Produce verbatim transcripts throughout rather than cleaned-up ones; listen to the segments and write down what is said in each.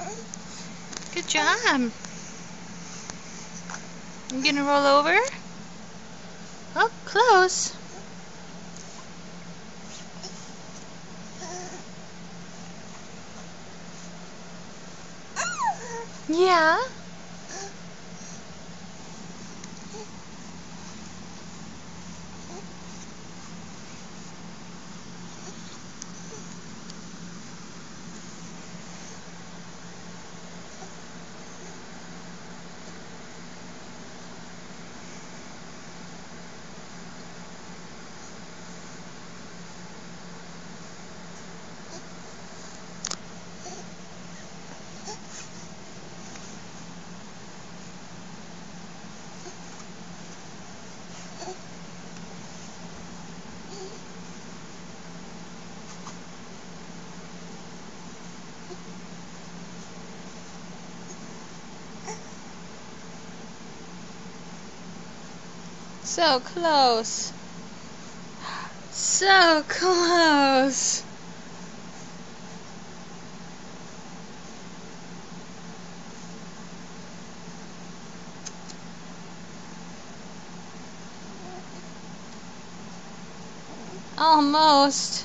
Good job. You gonna roll over? Oh, close. Yeah. So close. So close. Almost.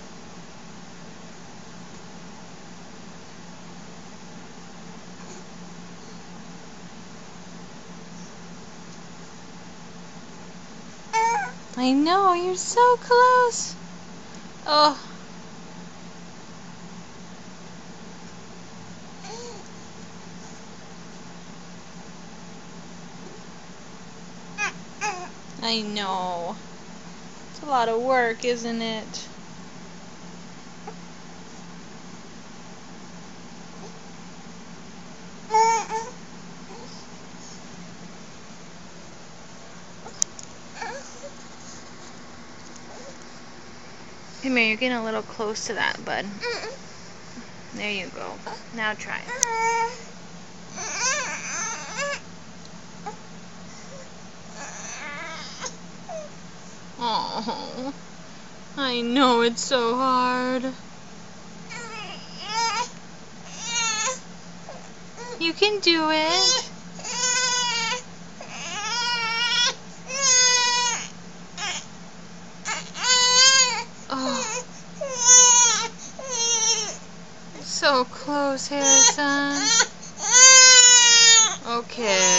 I know, you're so close. Oh. I know. It's a lot of work, isn't it? Come here, you're getting a little close to that, bud. There you go. Now try it. Oh, I know it's so hard. You can do it. Oh. So close, Harrison. Okay.